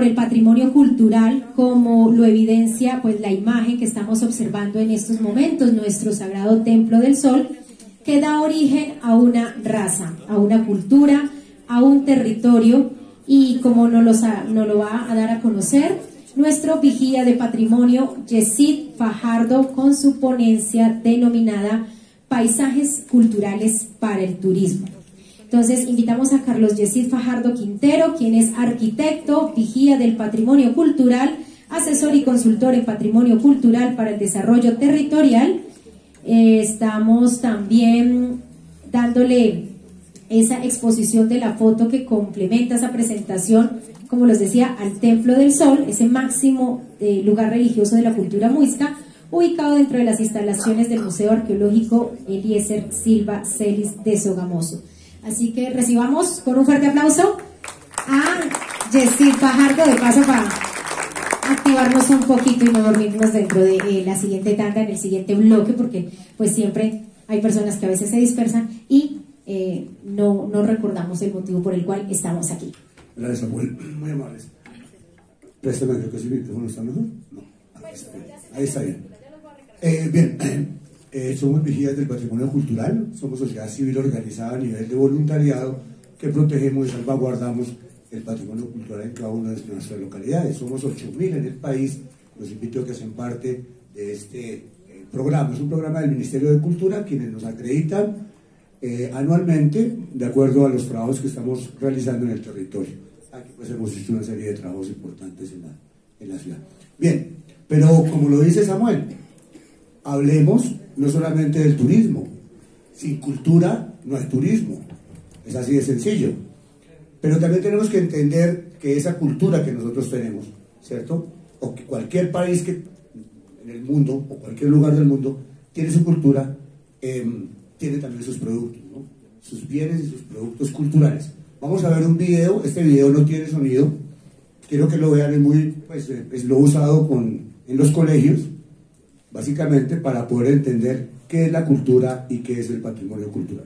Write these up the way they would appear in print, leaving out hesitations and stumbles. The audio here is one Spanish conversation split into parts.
por el patrimonio cultural, como lo evidencia pues la imagen que estamos observando en estos momentos, nuestro sagrado Templo del Sol, que da origen a una raza, a una cultura, a un territorio, y como nos lo va a dar a conocer nuestro vigía de patrimonio, Yesid Fajardo, con su ponencia denominada Paisajes Culturales para el Turismo. Entonces invitamos a Carlos Yesid Fajardo Quintero, quien es arquitecto, vigía del patrimonio cultural, asesor y consultor en patrimonio cultural para el desarrollo territorial. Estamos también dándole esa exposición de la foto que complementa esa presentación, como les decía, al Templo del Sol, ese máximo lugar religioso de la cultura muisca, ubicado dentro de las instalaciones del Museo Arqueológico Eliezer Silva Celis de Sogamoso. Así que recibamos con un fuerte aplauso a Yesid Fajardo, de paso para activarnos un poquito y no dormirnos dentro de la siguiente tanda, en el siguiente bloque, porque pues siempre hay personas que a veces se dispersan y no recordamos el motivo por el cual estamos aquí. Gracias, Samuel, muy amables. Préstame, creo que si mi teléfono está mejor. No, ahí está bien. Somos vigías del patrimonio cultural, somos sociedad civil organizada a nivel de voluntariado que protegemos y salvaguardamos el patrimonio cultural en cada una de nuestras localidades. Somos 8.000 en el país. Los invito a que sean parte de este programa. Es un programa del Ministerio de Cultura, quienes nos acreditan anualmente de acuerdo a los trabajos que estamos realizando en el territorio. Aquí pues hemos hecho una serie de trabajos importantes en la ciudad. Bien, pero como lo dice Samuel, hablemos no solamente del turismo. Sin cultura no hay turismo, es así de sencillo. Pero también tenemos que entender que esa cultura que nosotros tenemos, ¿cierto? O que cualquier país que en el mundo, o cualquier lugar del mundo, tiene su cultura, tiene también sus productos, ¿no? Sus bienes y sus productos culturales. Vamos a ver un video. Este video no tiene sonido, quiero que lo vean, es lo usado en los colegios, básicamente para poder entender qué es la cultura y qué es el patrimonio cultural.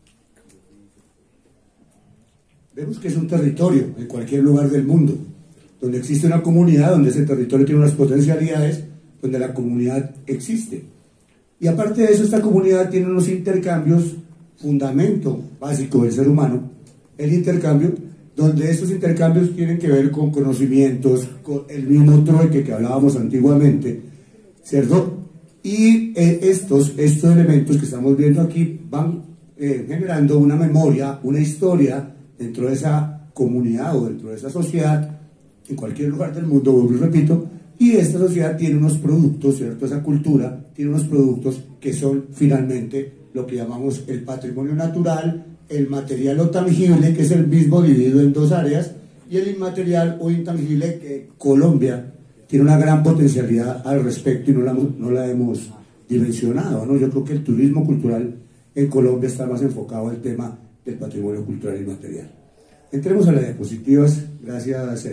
Vemos que es un territorio en cualquier lugar del mundo, donde existe una comunidad, donde ese territorio tiene unas potencialidades, donde la comunidad existe. Y aparte de eso, esta comunidad tiene unos intercambios, fundamento básico del ser humano, el intercambio, donde estos intercambios tienen que ver con conocimientos, con el mismo trueque que hablábamos antiguamente, ¿cierto? Y estos elementos que estamos viendo aquí van generando una memoria, una historia dentro de esa comunidad o dentro de esa sociedad, en cualquier lugar del mundo, vuelvo y repito, y esta sociedad tiene unos productos, ¿cierto? Esa cultura tiene unos productos que son finalmente lo que llamamos el patrimonio natural, el material o tangible, que es el mismo dividido en dos áreas, y el inmaterial o intangible, que Colombia tiene una gran potencialidad al respecto y no la hemos dimensionado, ¿no? Yo creo que el turismo cultural en Colombia está más enfocado al tema del patrimonio cultural inmaterial. Entremos a las diapositivas, gracias.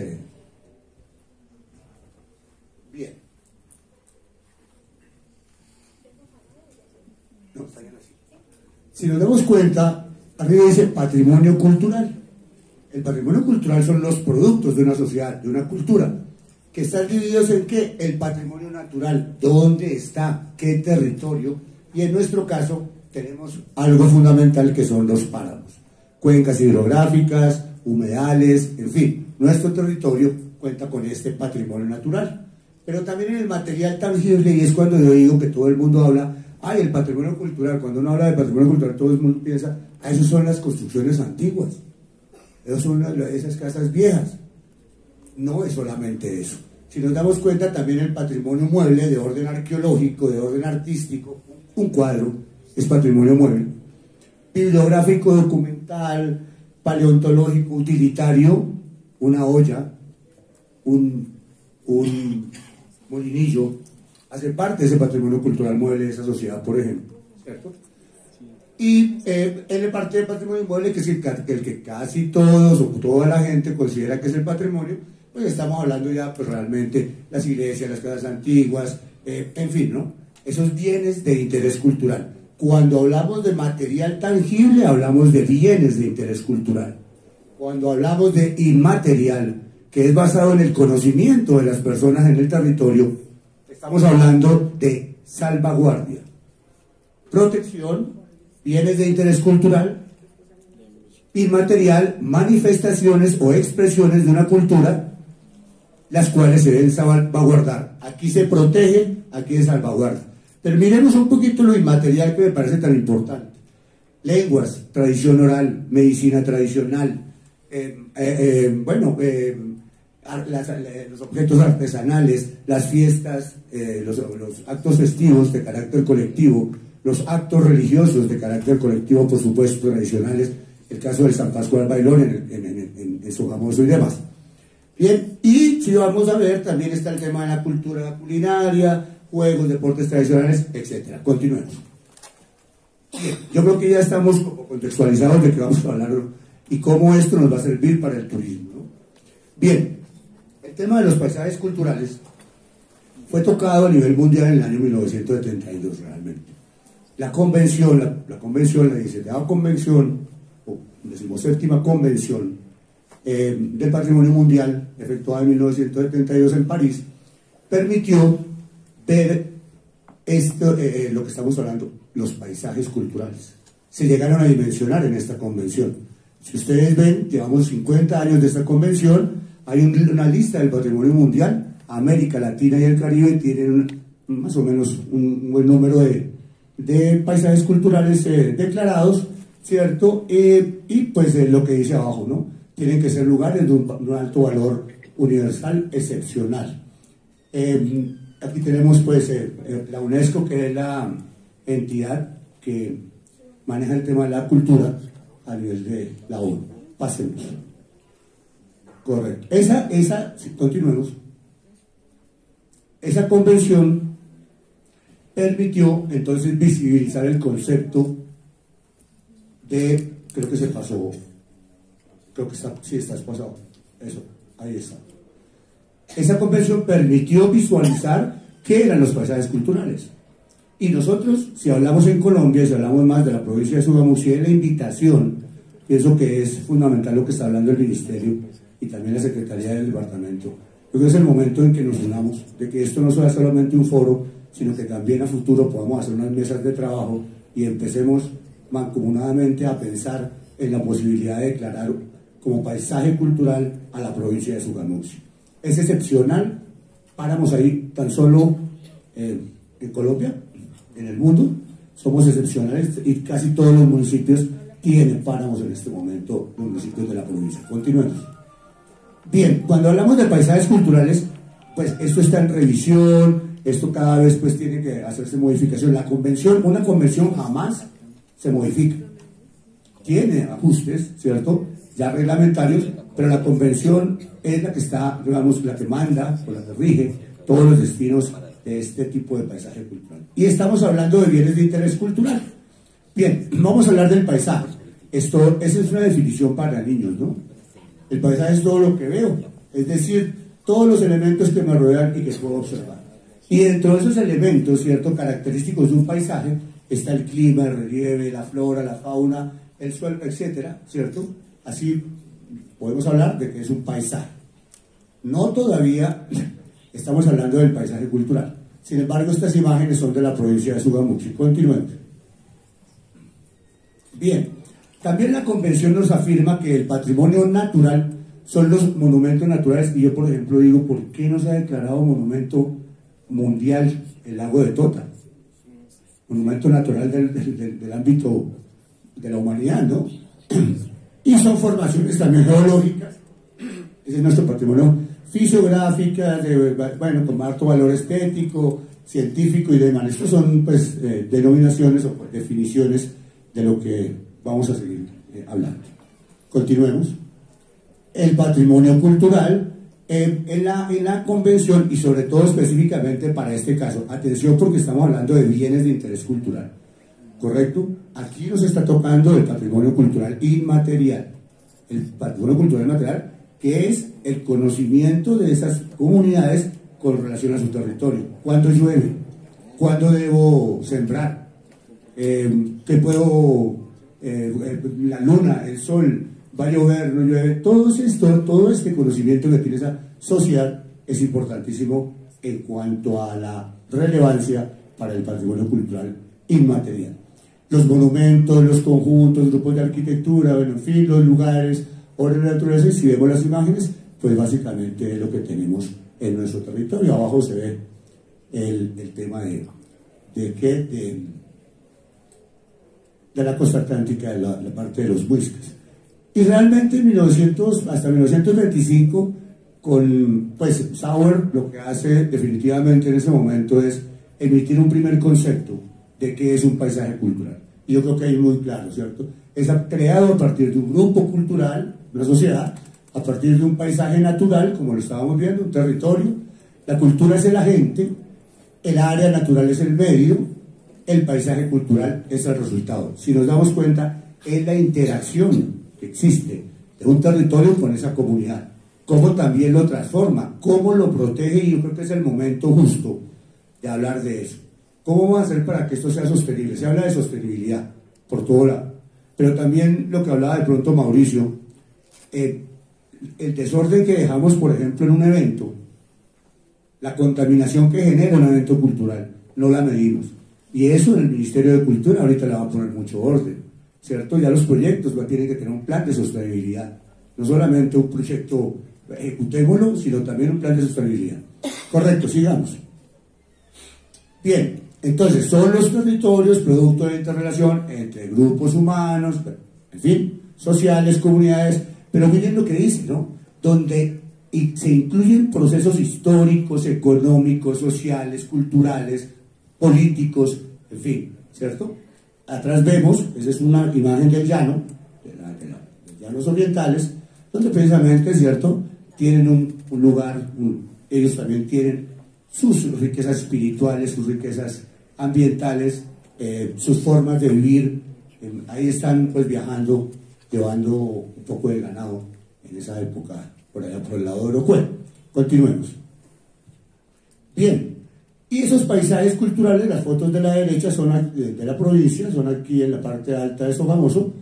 Bien. No, está bien así. Si nos damos cuenta, arriba dice patrimonio cultural. El patrimonio cultural son los productos de una sociedad, de una cultura, que están divididos en ¿qué? El patrimonio natural, dónde está, qué territorio, y en nuestro caso tenemos algo fundamental que son los páramos, cuencas hidrográficas, humedales, en fin, nuestro territorio cuenta con este patrimonio natural. Pero también en el material tangible, y es cuando yo digo que todo el mundo habla, el patrimonio cultural, cuando uno habla de patrimonio cultural todo el mundo piensa, esas son las construcciones antiguas, esas son esas casas viejas. No es solamente eso. Si nos damos cuenta, también el patrimonio mueble de orden arqueológico, de orden artístico, un cuadro es patrimonio mueble, bibliográfico, documental, paleontológico, utilitario, una olla, un molinillo, hace parte de ese patrimonio cultural mueble de esa sociedad, por ejemplo, ¿cierto? Y en la parte del patrimonio mueble, que es el que casi todos o toda la gente considera que es el patrimonio, pues estamos hablando ya pues realmente las iglesias, las casas antiguas, en fin, ¿no? Esos bienes de interés cultural. Cuando hablamos de material tangible, hablamos de bienes de interés cultural. Cuando hablamos de inmaterial, que es basado en el conocimiento de las personas en el territorio, estamos hablando de salvaguardia, protección, bienes de interés cultural, inmaterial, manifestaciones o expresiones de una cultura, las cuales se deben salvaguardar. Aquí se protege, aquí se salvaguarda. Pero miremos un poquito lo inmaterial que me parece tan importante. Lenguas, tradición oral, medicina tradicional, los objetos artesanales, las fiestas, los actos festivos de carácter colectivo, los actos religiosos de carácter colectivo, por supuesto, tradicionales, el caso del San Pascual Bailón en Sogamoso y demás. Bien, y si vamos a ver, también está el tema de la cultura culinaria, juegos, deportes tradicionales, etc. Continuemos. Bien, yo creo que ya estamos como contextualizados de que vamos a hablar y cómo esto nos va a servir para el turismo, ¿no? Bien, el tema de los paisajes culturales fue tocado a nivel mundial en el año 1972 realmente. La convención, la 17ª convención, o 17ª convención del Patrimonio Mundial, efectuada en 1972 en París, permitió ver esto, lo que estamos hablando, los paisajes culturales. Se llegaron a dimensionar en esta convención. Si ustedes ven, llevamos 50 años de esta convención, hay una lista del Patrimonio Mundial, América Latina y el Caribe tienen más o menos un buen número de paisajes culturales declarados, ¿cierto? Y pues lo que dice abajo, ¿no? Tienen que ser lugares de un alto valor universal excepcional. Aquí tenemos pues la UNESCO, que es la entidad que maneja el tema de la cultura a nivel de la ONU. Pasemos. Correcto. Continuemos. Esa convención permitió entonces visibilizar el concepto de, creo que se pasó, creo que está, sí, está pasado, eso, ahí está. Esa convención permitió visualizar qué eran los paisajes culturales. Y nosotros, si hablamos en Colombia, si hablamos más de la provincia de Sogamuxi, de la invitación, pienso que es fundamental lo que está hablando el Ministerio y también la Secretaría del Departamento. Yo creo que es el momento en que nos unamos, de que esto no sea solamente un foro, sino que también a futuro podamos hacer unas mesas de trabajo y empecemos mancomunadamente a pensar en la posibilidad de declarar como paisaje cultural a la provincia de Sogamuxi. Es excepcional, páramos ahí tan solo en Colombia, en el mundo, somos excepcionales y casi todos los municipios tienen páramos en este momento, los municipios de la provincia. Continuemos. Bien, cuando hablamos de paisajes culturales, pues esto está en revisión, esto cada vez pues tiene que hacerse modificación. La convención, una convención jamás se modifica. Tiene ajustes, ¿cierto? Ya reglamentarios, pero la convención es la que está, digamos, la que manda o la que rige todos los destinos de este tipo de paisaje cultural. Y estamos hablando de bienes de interés cultural. Bien, vamos a hablar del paisaje. Esa es una definición para niños, ¿no? El paisaje es todo lo que veo, es decir, todos los elementos que me rodean y que puedo observar. Y dentro de esos elementos, ¿cierto?, característicos de un paisaje, está el clima, el relieve, la flora, la fauna, el suelo, etcétera, ¿cierto? Así podemos hablar de que es un paisaje. No todavía estamos hablando del paisaje cultural. Sin embargo, estas imágenes son de la provincia de Sogamuxi. Continuemos. Bien, también la convención nos afirma que el patrimonio natural son los monumentos naturales, y yo, por ejemplo, digo, ¿por qué no se ha declarado monumento mundial el lago de Tota? Monumento natural del ámbito de la humanidad, ¿no? Y son formaciones también geológicas, ese es nuestro patrimonio, fisiográficas, bueno, con alto valor estético, científico y demás. Estos son, pues, denominaciones o pues, definiciones de lo que vamos a seguir hablando. Continuemos. El patrimonio cultural en la convención, y sobre todo específicamente para este caso, atención porque estamos hablando de bienes de interés cultural, ¿correcto? Aquí nos está tocando el patrimonio cultural inmaterial. El patrimonio cultural inmaterial, que es el conocimiento de esas comunidades con relación a su territorio. ¿Cuándo llueve? ¿Cuándo debo sembrar? ¿Qué puedo? La luna, el sol, va a llover, no llueve, todo este conocimiento que tiene esa sociedad es importantísimo en cuanto a la relevancia para el patrimonio cultural inmaterial. Los monumentos, los conjuntos, grupos de arquitectura, bueno, en fin, los lugares, orden de naturaleza, y si vemos las imágenes, pues básicamente es lo que tenemos en nuestro territorio. Abajo se ve el tema de la costa atlántica, de la parte de los muiscas. Y realmente hasta 1925, pues Sauer lo que hace definitivamente en ese momento es emitir un primer concepto de qué es un paisaje cultural. Y yo creo que ahí es muy claro, ¿cierto? Es creado a partir de un grupo cultural, una sociedad, a partir de un paisaje natural, como lo estábamos viendo, un territorio. La cultura es el agente, el área natural es el medio, el paisaje cultural es el resultado. Si nos damos cuenta, es la interacción que existe de un territorio con esa comunidad, cómo también lo transforma, cómo lo protege, y yo creo que es el momento justo de hablar de eso. ¿Cómo vamos a hacer para que esto sea sostenible? Se habla de sostenibilidad por todo lado, pero también lo que hablaba de pronto Mauricio, el desorden que dejamos, por ejemplo, en un evento, la contaminación que genera un evento cultural, no la medimos. Y eso en el Ministerio de Cultura ahorita le va a poner mucho orden, ¿cierto? Ya los proyectos tienen que tener un plan de sostenibilidad, no solamente un proyecto ejecutémoslo, sino también un plan de sostenibilidad. Correcto, sigamos. Bien, entonces son los territorios producto de interrelación entre grupos humanos, en fin, sociales, comunidades, pero miren lo que dice, ¿no? Donde se incluyen procesos históricos, económicos, sociales, culturales, políticos, en fin, ¿cierto? Atrás vemos, esa es una imagen del llano, de los llanos orientales, donde precisamente, ¿cierto?, tienen un lugar, ellos también tienen sus riquezas espirituales, sus riquezas ambientales, sus formas de vivir. Ahí están pues viajando, llevando un poco de ganado en esa época, por allá por el lado de Orocuel. Continuemos. Bien, y esos paisajes culturales, las fotos de la derecha son de la provincia, son aquí en la parte alta de Sogamoso.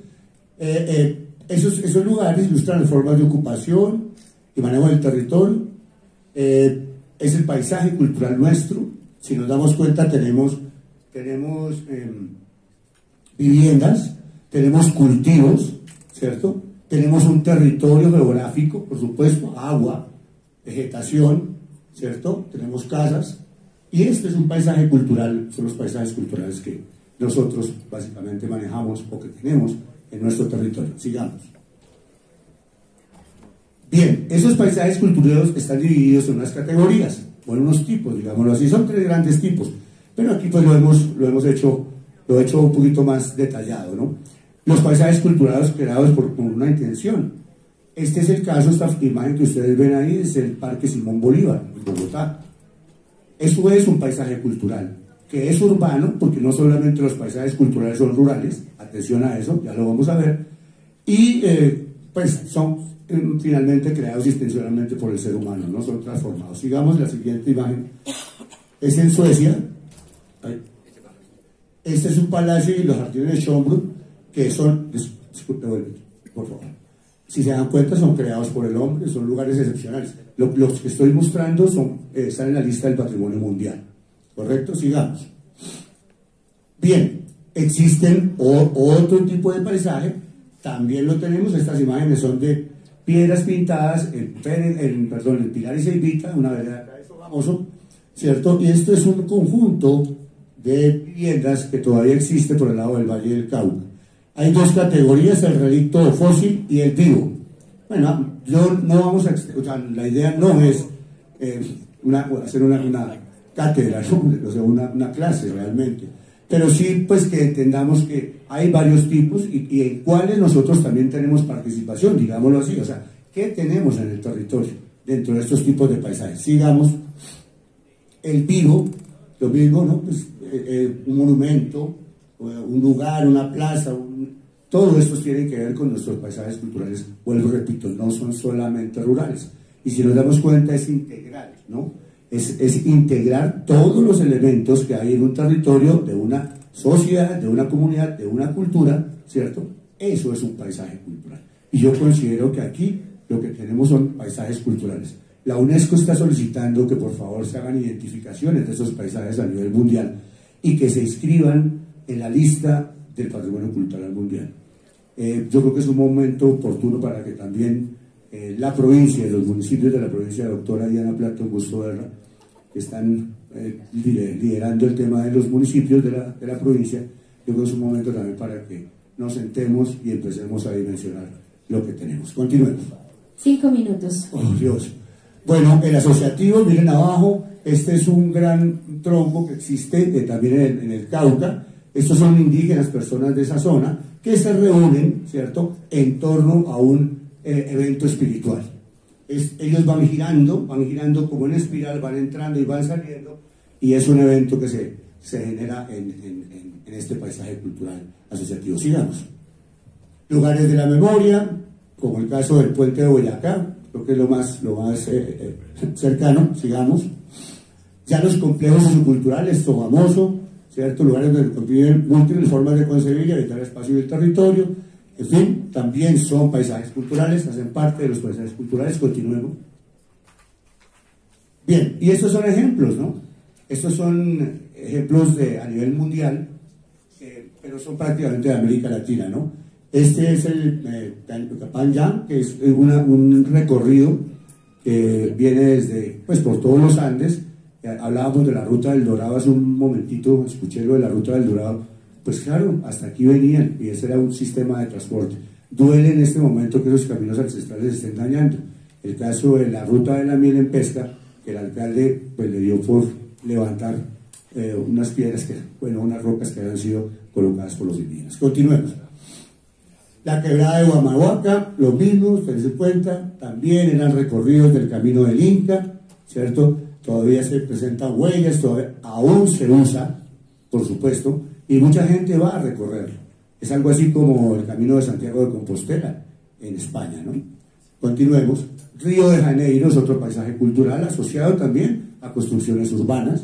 Esos lugares ilustran las formas de ocupación y manejo del territorio. Es el paisaje cultural nuestro. Si nos damos cuenta, tenemos viviendas, tenemos cultivos, ¿cierto? Tenemos un territorio geográfico, por supuesto, agua, vegetación, ¿cierto? Tenemos casas, y este es un paisaje cultural, son los paisajes culturales que nosotros básicamente manejamos o que tenemos en nuestro territorio. Sigamos. Bien, esos paisajes culturales están divididos en unas categorías, o en unos tipos, digámoslo así, son 3 grandes tipos, pero aquí pues lo hemos hecho un poquito más detallado, ¿no? Los paisajes culturales creados con una intención. Este es el caso, esta imagen que ustedes ven ahí es el Parque Simón Bolívar, en Bogotá. Eso es un paisaje cultural, que es urbano, porque no solamente los paisajes culturales son rurales, atención a eso, ya lo vamos a ver, y pues son finalmente creados intencionalmente por el ser humano, no son transformados. Sigamos, la siguiente imagen es en Suecia. Este es un palacio y los jardines de Schönbrunn, que son, por favor, si se dan cuenta, son creados por el hombre, son lugares excepcionales. Los que estoy mostrando están en la lista del patrimonio mundial. ¿Correcto? Sigamos. Bien, existen otro tipo de paisaje, también lo tenemos. Estas imágenes son de piedras pintadas en Pilar y Ceibita, una vereda acá de Sogamoso, ¿cierto? Y esto es un conjunto de viviendas que todavía existe por el lado del Valle del Cauca. Hay 2 categorías, el relicto fósil y el vivo. Bueno, no vamos a, o sea, la idea no es hacer una cátedra, o sea, una clase realmente, pero sí pues que entendamos que hay varios tipos y en cuáles nosotros también tenemos participación, digámoslo así, o sea, ¿qué tenemos en el territorio dentro de estos tipos de paisajes? Sigamos. El vivo, lo mismo, ¿no? Pues, un monumento, un lugar, una plaza, todo esto tiene que ver con nuestros paisajes culturales. Vuelvo, repito, no son solamente rurales. Y si nos damos cuenta, es integral, ¿no? Es integrar todos los elementos que hay en un territorio, de una sociedad, de una comunidad, de una cultura, ¿cierto? Eso es un paisaje cultural. Y yo considero que aquí lo que tenemos son paisajes culturales. La UNESCO está solicitando que por favor se hagan identificaciones de esos paisajes a nivel mundial y que se inscriban en la lista del patrimonio cultural mundial. Yo creo que es un momento oportuno para que también la provincia y los municipios de la provincia de Doctora Diana Plato Augusto Guerra, que están liderando el tema de los municipios de la provincia, yo creo que es un momento también para que nos sentemos y empecemos a dimensionar lo que tenemos. Continuemos. 5 minutos. Oh, Dios. Bueno, el asociativo, miren abajo, este es un gran tronco que existe también en el Cauca. Estos son indígenas, personas de esa zona, que se reúnen, ¿cierto?, en torno a un evento espiritual. Ellos van girando como en espiral, van entrando y van saliendo, y es un evento que se genera en este paisaje cultural asociativo. Sigamos. Lugares de la memoria, como el caso del puente de Boyacá, creo que es lo más cercano. Sigamos. Ya los complejos socioculturales, Tomamoso, ¿cierto? Lugares donde conviven múltiples formas de concebir y habitar el espacio y el territorio. En fin, también son paisajes culturales, hacen parte de los paisajes culturales. Continuemos. Bien, y estos son ejemplos, ¿no? Estos son ejemplos a nivel mundial, pero son prácticamente de América Latina, ¿no? Este es el Capanyán, que es un recorrido que viene desde, pues, por todos los Andes. Hablábamos de la Ruta del Dorado hace un momentito, escuché lo de la Ruta del Dorado. Pues claro, hasta aquí venían y ese era un sistema de transporte. Duele en este momento que esos caminos ancestrales se estén dañando. El caso de la Ruta de la Miel en Pesca, que el alcalde pues le dio por levantar unas piedras, unas rocas que habían sido colocadas por los indígenas. Continuemos. La quebrada de Huamahuaca, lo mismo, ustedes se cuenta, también eran recorridos del camino del Inca, ¿cierto? Todavía se presentan huellas, todavía, aún se usa, por supuesto, y mucha gente va a recorrerlo. Es algo así como el Camino de Santiago de Compostela en España, ¿no? Continuemos. Río de Janeiro es otro paisaje cultural asociado también a construcciones urbanas.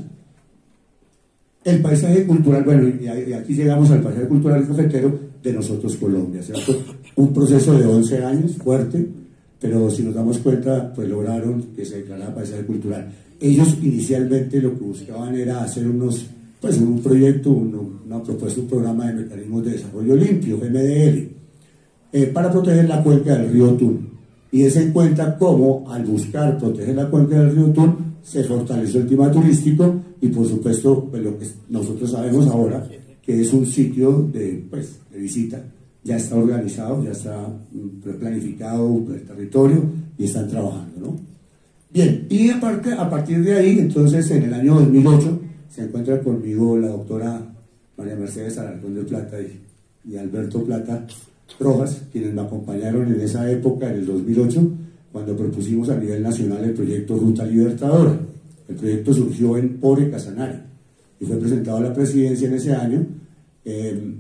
El paisaje cultural, bueno, y aquí llegamos al paisaje cultural cafetero de nosotros Colombia, ¿cierto? Un proceso de 11 años, fuerte, pero si nos damos cuenta, pues lograron que se declarara paisaje cultural. Ellos inicialmente lo que buscaban era hacer un proyecto, una propuesta, un programa de mecanismos de desarrollo limpio, MDL, para proteger la cuenca del río Tun. Y es en cuenta cómo, al buscar proteger la cuenca del río Tun, se fortaleció el tema turístico y, por supuesto, pues, lo que nosotros sabemos ahora, que es un sitio de visita, ya está organizado, ya está planificado el territorio y están trabajando, ¿no? Bien, y a partir de ahí, entonces, en el año 2008, se encuentra conmigo la doctora María Mercedes Alarcón de Plata y Alberto Plata Rojas, quienes me acompañaron en esa época, en el 2008, cuando propusimos a nivel nacional el proyecto Ruta Libertadora. El proyecto surgió en Pore, Casanare, y fue presentado a la presidencia en ese año. En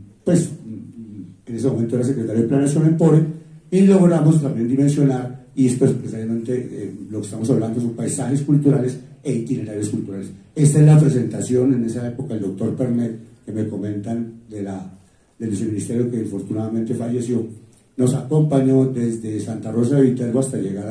ese momento era secretario de Planeación en Pore, y logramos también dimensionar, y es precisamente lo que estamos hablando son paisajes culturales e itinerarios culturales. Esta es la presentación en esa época, el doctor Pernet, que me comentan del viceministerio que infortunadamente falleció, nos acompañó desde Santa Rosa de Viterbo hasta llegar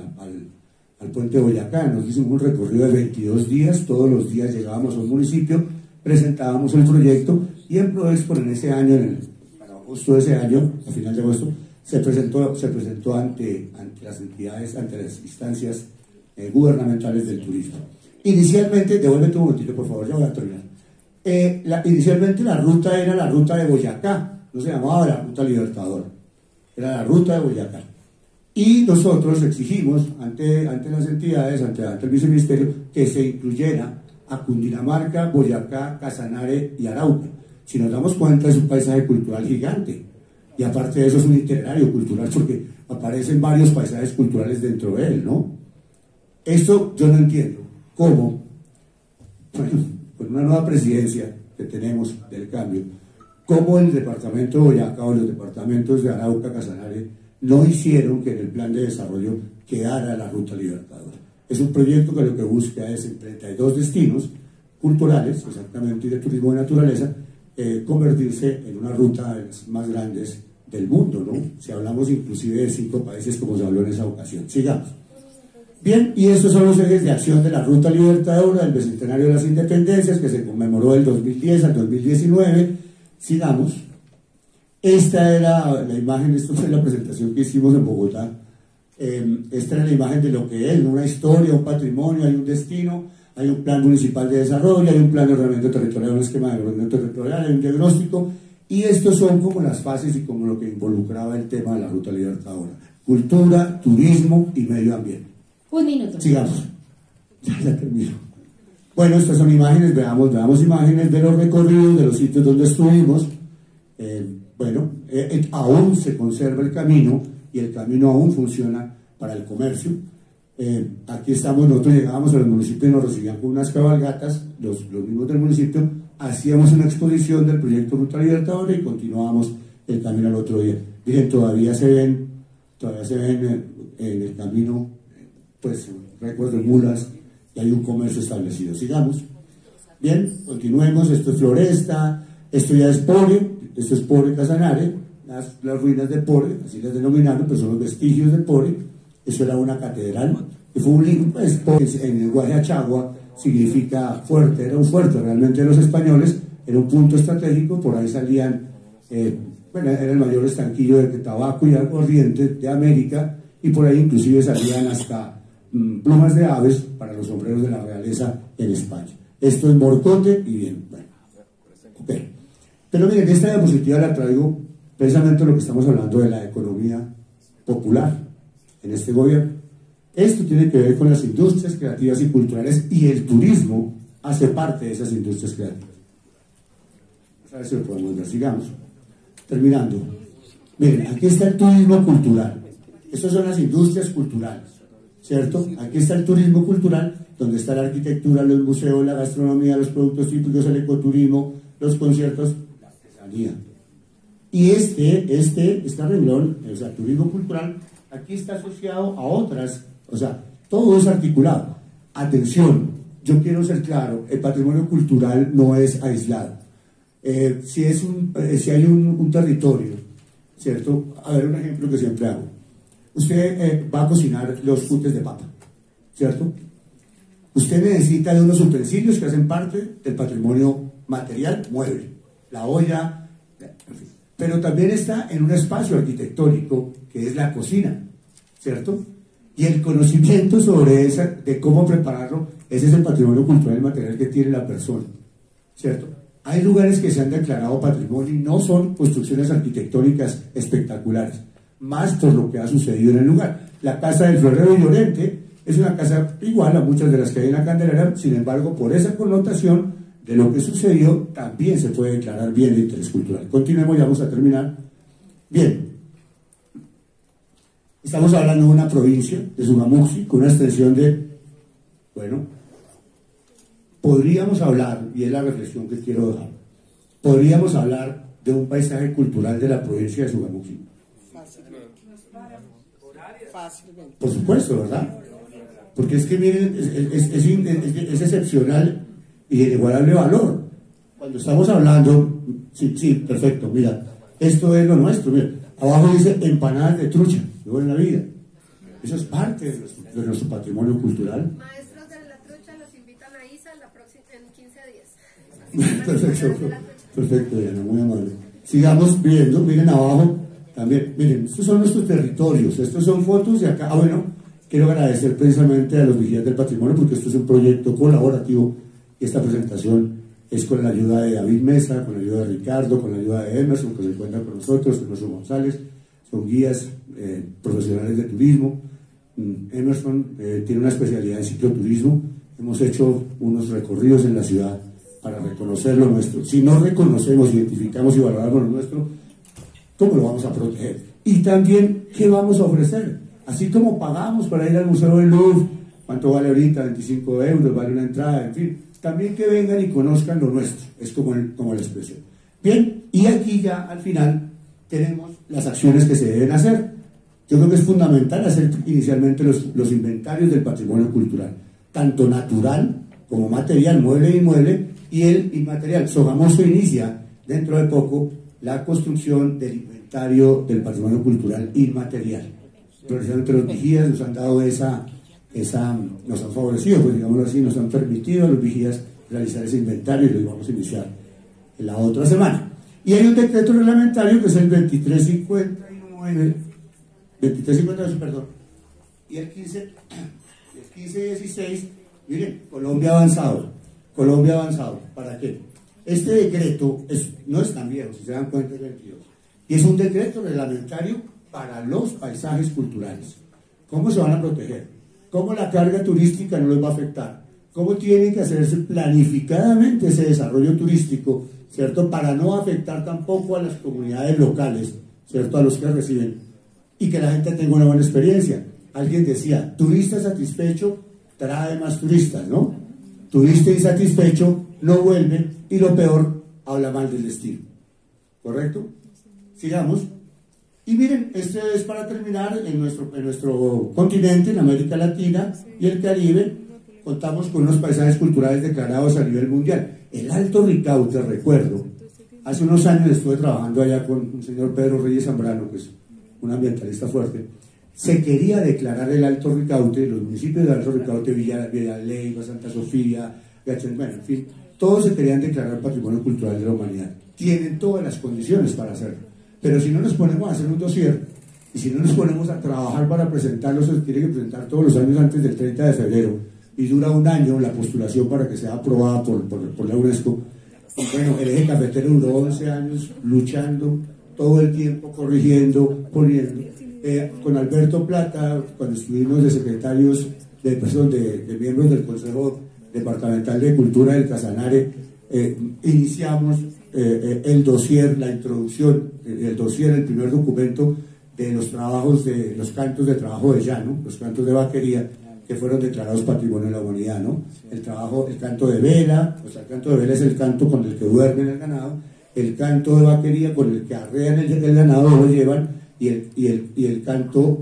al puente de Boyacá. Nos hicimos un recorrido de 22 días, todos los días llegábamos a un municipio, presentábamos el proyecto, y en ProExpo en ese año, para agosto de ese año, a final de agosto, se presentó ante las entidades, ante las instancias gubernamentales del turismo. Inicialmente, devuélvete un momentito por favor, ya voy a terminar. Inicialmente la ruta era la ruta de Boyacá, no se llamaba la Ruta Libertadora, era la ruta de Boyacá. Y nosotros exigimos ante las entidades, ante el viceministerio, que se incluyera a Cundinamarca, Boyacá, Casanare y Arauca. Si nos damos cuenta, es un paisaje cultural gigante. Y aparte de eso, es un itinerario cultural, porque aparecen varios paisajes culturales dentro de él, ¿no? Esto yo no entiendo. ¿Cómo? Bueno, con una nueva presidencia que tenemos del cambio, cómo el departamento de Boyacá o los departamentos de Arauca, Casanare, no hicieron que en el plan de desarrollo quedara la Ruta Libertadora. Es un proyecto que lo que busca es en 32 destinos culturales, exactamente, y de turismo de naturaleza, convertirse en una ruta de las más grandes del mundo, ¿no? Si hablamos inclusive de 5 países como se habló en esa ocasión. Sigamos. Bien, y estos son los ejes de acción de la Ruta Libertadora del Bicentenario de las Independencias, que se conmemoró del 2010 al 2019. Sigamos. Esta era la imagen, esto fue la presentación que hicimos en Bogotá. Esta era la imagen de lo que es, ¿no? Una historia, un patrimonio, hay un destino, hay un plan municipal de desarrollo, hay un plan de ordenamiento territorial, un esquema de ordenamiento territorial, hay un diagnóstico, y estos son como las fases y como lo que involucraba el tema de la Ruta Libertadora: cultura, turismo y medio ambiente. Un minuto. Sigamos. Ya termino. Bueno, estas son imágenes, veamos imágenes de los recorridos, de los sitios donde estuvimos. Aún se conserva el camino y el camino aún funciona para el comercio. Aquí estamos, nosotros llegábamos a los municipios y nos recibían con unas cabalgatas, los mismos del municipio, hacíamos una exposición del proyecto Ruta Libertadora y continuábamos el camino al otro día. Dicen, todavía se ven en el camino, pues, récords de mulas, y hay un comercio establecido. Sigamos. Bien, continuemos. Esto es Floresta, esto ya es Pore, esto es Pore Casanare, las ruinas de Pore, así las denominaron, pero son los vestigios de Pore. Eso era una catedral, que fue un libro, pues, Pore, en el lenguaje achagua significa fuerte, era un fuerte realmente de los españoles, era un punto estratégico, por ahí salían, era el mayor estanquillo de tabaco y aguardiente de América, y por ahí inclusive salían hasta plumas de aves para los sombreros de la realeza en España. Esto es Morcote y bien, bueno, okay. Pero miren, esta diapositiva la traigo precisamente lo que estamos hablando de la economía popular en este gobierno. Esto tiene que ver con las industrias creativas y culturales, y el turismo hace parte de esas industrias creativas. A ver si lo podemos ver. Sigamos. Terminando. Miren, aquí está el turismo cultural. Estas son las industrias culturales, ¿cierto? Aquí está el turismo cultural, donde está la arquitectura, los museos, la gastronomía, los productos típicos, el ecoturismo, los conciertos, la artesanía. Y este renglón, o sea, turismo cultural, aquí está asociado a otras, o sea, todo es articulado. Atención, yo quiero ser claro, el patrimonio cultural no es aislado. Si hay un territorio, ¿cierto? A ver, un ejemplo que siempre hago. Usted va a cocinar los futes de papa, ¿cierto? Usted necesita de unos utensilios que hacen parte del patrimonio material mueble, la olla, pero también está en un espacio arquitectónico que es la cocina, ¿cierto? Y el conocimiento sobre de cómo prepararlo, ese es el patrimonio cultural y material que tiene la persona, ¿cierto? Hay lugares que se han declarado patrimonio y no son construcciones arquitectónicas espectaculares, más por lo que ha sucedido en el lugar. La casa del Florero de Llorente es una casa igual a muchas de las que hay en la Candelera, sin embargo, por esa connotación de lo que sucedió, también se puede declarar bien de interés cultural. Continuemos, ya vamos a terminar. Bien, estamos hablando de una provincia, de Sogamuxi, con una extensión de, bueno, podríamos hablar, y es la reflexión que quiero dar, podríamos hablar de un paisaje cultural de la provincia de Sogamuxi. Por supuesto, ¿verdad? Porque es que miren, es excepcional y de inigualable valor. Cuando estamos hablando, sí, perfecto, mira, esto es lo nuestro, mira, abajo dice empanadas de trucha, luego en la vida. Eso es parte de nuestro patrimonio cultural. Maestros de la trucha los invitan a ISA en 15 días. Perfecto, Diana, muy amable. Sigamos viendo, miren abajo. También, miren, estos son nuestros territorios, estos son fotos de acá. Bueno, quiero agradecer precisamente a los vigías del patrimonio, porque esto es un proyecto colaborativo y esta presentación es con la ayuda de David Mesa, con la ayuda de Ricardo, con la ayuda de Emerson, que se encuentra con nosotros, Emerson González, son guías profesionales de turismo. Emerson tiene una especialidad en cicloturismo. Hemos hecho unos recorridos en la ciudad para reconocer lo nuestro. Si no reconocemos, identificamos y valoramos lo nuestro, ¿cómo lo vamos a proteger? Y también, ¿qué vamos a ofrecer? Así como pagamos para ir al Museo del Louvre, ¿cuánto vale ahorita? 25 euros, vale una entrada, en fin. También que vengan y conozcan lo nuestro, es como la expresión. Bien, y aquí ya al final tenemos las acciones que se deben hacer. Yo creo que es fundamental hacer inicialmente los inventarios del patrimonio cultural, tanto natural como material, mueble e inmueble, y el inmaterial. Sogamoso inicia dentro de poco la construcción del inventario del patrimonio cultural inmaterial. Precisamente los vigías nos han dado nos han favorecido, pues digámoslo así, nos han permitido a los vigías realizar ese inventario y lo vamos a iniciar en la otra semana. Y hay un decreto reglamentario que es el 2358, perdón, y el 1516. Miren, Colombia avanzado. ¿Para qué? Este decreto no es tan viejo, si se dan cuenta, es 22. Y es un decreto reglamentario para los paisajes culturales. ¿Cómo se van a proteger? ¿Cómo la carga turística no les va a afectar? ¿Cómo tiene que hacerse planificadamente ese desarrollo turístico, ¿cierto? Para no afectar tampoco a las comunidades locales, ¿cierto? A los que reciben. Y que la gente tenga una buena experiencia. Alguien decía, turista satisfecho trae más turistas, ¿no? Turista insatisfecho no vuelve y lo peor, habla mal del destino. ¿Correcto? Sigamos. Y miren, este es para terminar, en nuestro continente, en América Latina y el Caribe, contamos con unos paisajes culturales declarados a nivel mundial. El Alto Ricaute, recuerdo, hace unos años estuve trabajando allá con un señor Pedro Reyes Zambrano, que es un ambientalista fuerte. Se quería declarar el Alto Ricaute, los municipios del Alto Ricaute, Villa Leyva, Santa Sofía, bueno, en fin, todos se querían declarar Patrimonio Cultural de la Humanidad. Tienen todas las condiciones para hacerlo. Pero si no nos ponemos a hacer un dossier, y si no nos ponemos a trabajar para presentarlos, se tiene que presentar todos los años antes del 30 de febrero, y dura un año la postulación para que sea aprobada por la UNESCO. Y bueno, el eje cafetero duró 11 años luchando, todo el tiempo corrigiendo, poniendo. Con Alberto Plata, cuando estuvimos de secretarios, de miembros del Consejo Departamental de Cultura del Casanare, iniciamos el dossier, la introducción, el dossier, el primer documento de los trabajos de los cantos de trabajo de llano, los cantos de vaquería, que fueron declarados Patrimonio de la Humanidad, ¿no? El canto de vela, o sea, el canto de vela es el canto con el que duermen el ganado, el canto de vaquería con el que arrean el ganado, lo llevan, y el canto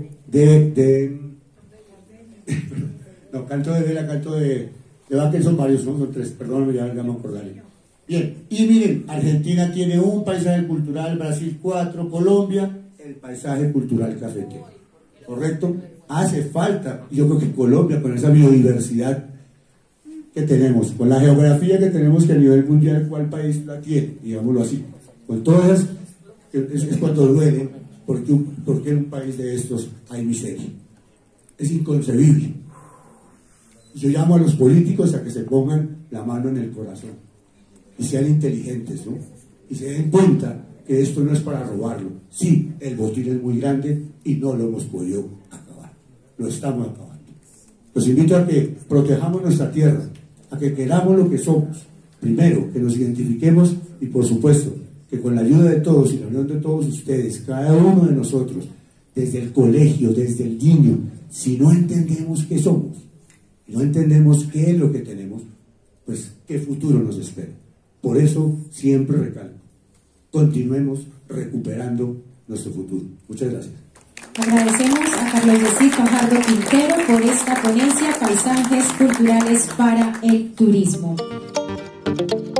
no, canto de vela, canto de vaquería, son varios, ¿no? Son tres, perdóname, ya me acordaré. Bien, y miren, Argentina tiene un paisaje cultural, Brasil 4, Colombia, el paisaje cultural cafetero. ¿Correcto? Hace falta, yo creo que Colombia, con esa biodiversidad que tenemos, con la geografía que tenemos, que a nivel mundial, ¿cuál país la tiene? Digámoslo así. Con todas, es cuando duele, porque en un país de estos hay miseria. Es inconcebible. Yo llamo a los políticos a que se pongan la mano en el corazón y sean inteligentes, ¿no? Y se den cuenta que esto no es para robarlo. Sí, el botín es muy grande y no lo hemos podido acabar. Lo estamos acabando. Los invito a que protejamos nuestra tierra, a que queramos lo que somos. Primero, que nos identifiquemos y, por supuesto, que con la ayuda de todos y la unión de todos ustedes, cada uno de nosotros, desde el colegio, desde el niño, si no entendemos qué somos, no entendemos qué es lo que tenemos, pues qué futuro nos espera. Por eso siempre recalco, continuemos recuperando nuestro futuro. Muchas gracias. Agradecemos a Carlos Yesir Fajardo Quintero por esta ponencia Paisajes Culturales para el Turismo.